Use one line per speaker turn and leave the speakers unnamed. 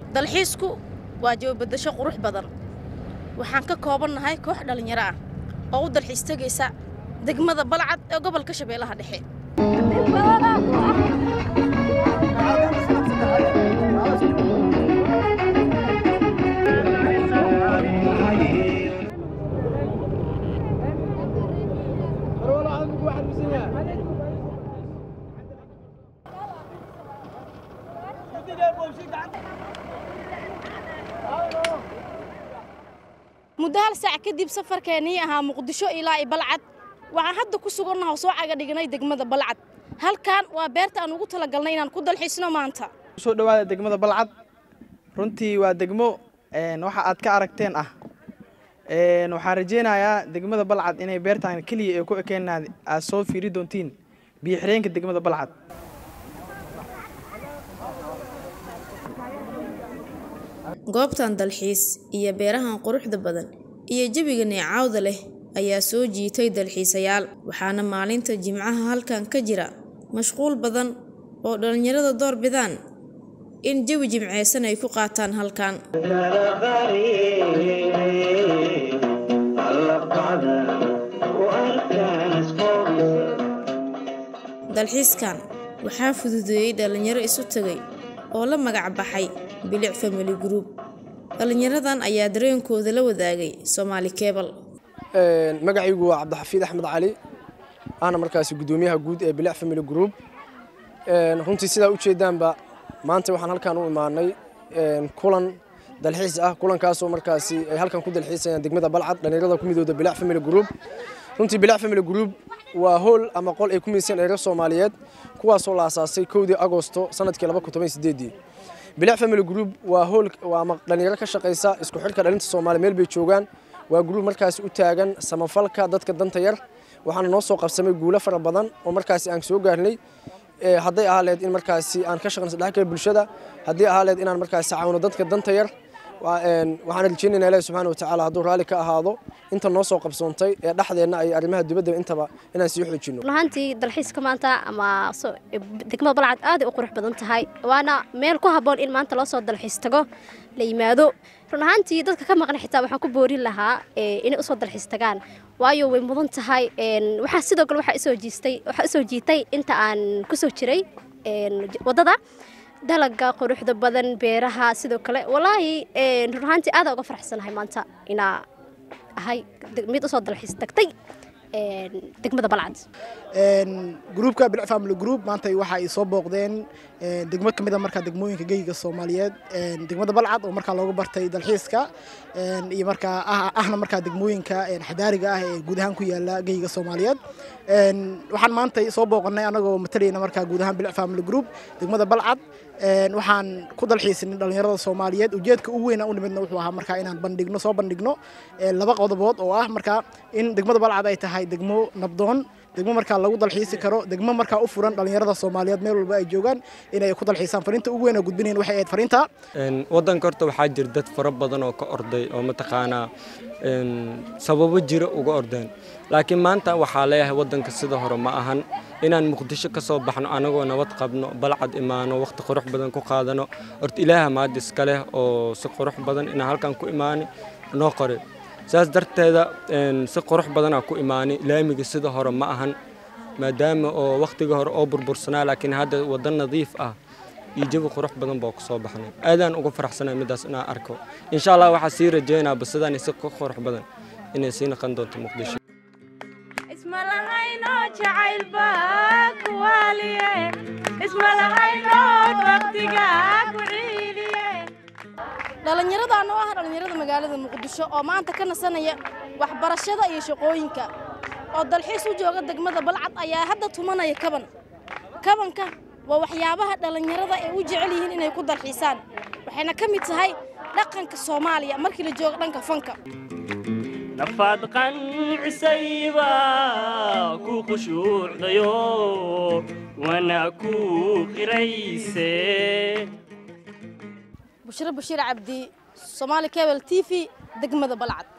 dalxiisku waa jawaabadasho qurux badan waxaan ka koobanahay koox dhalinyaro ah oo u dalxiis tagaysa degmada Balcad ee gobolka Shabeellaha Dhexe muddo hal saac kadib safarkeennii ahaa Muqdisho ilaa Balcad waxaan hadda ku sugannahay soo caga dhignay degmada Balcad halkan waa beerta aan ugu talagalnay inaan ku dalxiisno maanta
soo dhawaada degmada Balcad runtii waa degmo waxa aad ka aragteen waxaan rajeynayaa degmada Balcad inay beertaan kaliya ay ku ekeenaad aad soo fiiri doontiin biyo xireenka degmada Balcad
goobtan dalxiis iyo beerahan quruxda badan iyo jawiga neecawda leh ayaa soo jiitay dalxiisayaal waxaana maalinta jimcaha halkan ka jira mashquul badan oo dhalinyarada door bidaan in jawi jimceysan ay ku qaataan halkan dalxiiskan waxaa fududeeyay dhalinyaro isu tagay oo la magac baxay Bilic Family Group dhalinyaradan ayaa dareenkooda la wadaagay Somali Cable
magacaygu waa Cabdixafiid Axmed Cali ana markaas gudoomiyaha guud ee Bilic Family Group runtii sida u jeedaanba maanta waxaan halkan u imaanay kulan dalxiis ah kulankaas oo markaas ay halkan ku dalxiisayaan degmada Balcad dhalinyarada ku midooda Bilic Family Group runtii Bilic Family Group waa hool ama qol ay ku miisaan dhalinyarada Soomaaliyeed kuwaas oo la aasaasay 1 Agoosto sanadkii 2018 Bilic Family Group waa hool waa dhalinyaro ka shaqeysa isku xirka dhalinta Soomaaliyeed meel bay joogaan waa group markaas u taagan samafalka dadka danta yar waxaan noo soo qabsamay guulo fara badan oo markaas aan soo gaarnay haday ahaaleed in markaas aan ka shaqeyno dhaxalka bulshada haday ahaaleed inaan markaas caawino dadka danta yar waxaan rajeynaynaa Ilaahay subhanahu wa ta'ala haduu raali ka ahaado inta noo soo qabsoontay ee dhaxdeena ay arimaha dibadda intaba inaan sii xoojino
lahantii dalxiiska maanta ama degmada Balcad aad u qurux badan tahay waana meel ku haboon in maanta loo soo dalxiis tago la yimaado runaantii dadka ka maqan xitaa waxaan ku boorin lahaa inay u soo dalxiis tagaan waayo way mudan tahay waxa sidoo kale waxa soo jiitay inta aan ku soo jiray wadada dalaga quruxda badan beeraha sidoo kale walaahi runaantii aad uga faraxsanahay maanta ina ahay mid u soo dalxiis tagtay degmada Balcad
groupka Bilic Family Group maanta waxa ay soo booqdeen degmo kamid ah marka degmooyinka geeyiga Soomaaliyeed degmada Balcad oo marka loogu bartay dalxiiska iyo marka ahna marka degmooyinka xadaariga ah ee guud ahaan ku yaala geeyiga Soomaaliyeed waxaan maanta soo booqnay anagoo matalayna marka guud ahaan Bilic Family Group degmada Balcad waxaan ku dalxiisinay dhalinyarada Soomaaliyeed ujeedka ugu weyn oo nimidna wuxuu ahaa marka inaan soo bandhigno laba qodobood oo ah marka in degmada Balcad ay tahay degmo nabdoon degmo marka lagu dalxiisi karo degmo marka u furan dhalinyarada Soomaaliyeed meel walba ay joogaan inay ku dalxiisaan fariinta ugu weyn oo gudbinayeen waxay ahayd fariinta
wadanka horta waxaa jira dad fara badan oo ka orday oo mataqaana sababo jira uga ordeen laakiin maanta waxaa leeyahay wadanka sida hore ma ahan inaan Muqdisho ka soo baxno anagoo nabad qabno Balcad imaano waqti qurux badan ku qaadano horta Ilaahay maadis kale oo si qurux badan in halkan ku imaani noo qore saas darteeda si qurux badan ku imaani laamiga sida hore ma ahan maadaama oo waqtiga hore oo burbursanaa laakiin hadda wadan nadiif ah iyo jawi qurux badan baa ku soo baxnay aadaan uga faraxsanahay midaas inaan arko insha Allah waxa sii rajeynaa basadaan si qurux badan inay sii noqon doonto Muqdisho
ismalahayno jacayl baa ku waliye ismalahayno waqtiga ku ciiliye dhalinyarada oo ah dhalinyarada magaalada Muqdisho oo maanta ka nasanaya waxbarashada iyo shaqooyinka oo dalxiis u jooga degmada Balcad ayaa hadda tumanaya kabanka waa waxyaabaha dhalinyarada ay u jecel yihiin inay ku dalxiisaan waxayna ka mid tahay dhaqanka Soomaaliya markii la joogo dhanka fanka
نفاد قنعسيبا كو خشوع ضيو وانا كو قريسي
بشير عبدي Somali Cable TV دقمة Balcad